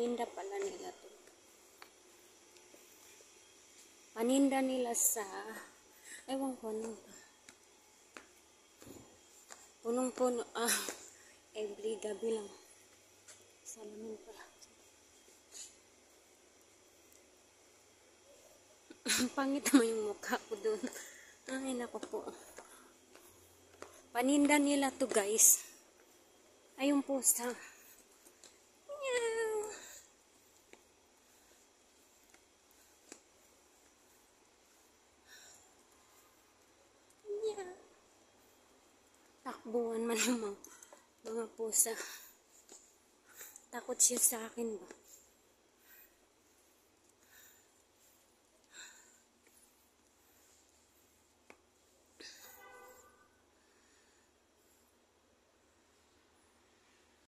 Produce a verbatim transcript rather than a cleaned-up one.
paninda pala nila to. Paninda nila sa, ewan ko ano. Punong-puno, ah, every gabi lang. Salamin pala. Pangit naman yung mukha ko doon. Ay, nako po. Paninda nila to guys. Ay, yung pusa. Meow. Meow. Takbuhan man yung mga, mga pusa. Takot siya sa akin ba?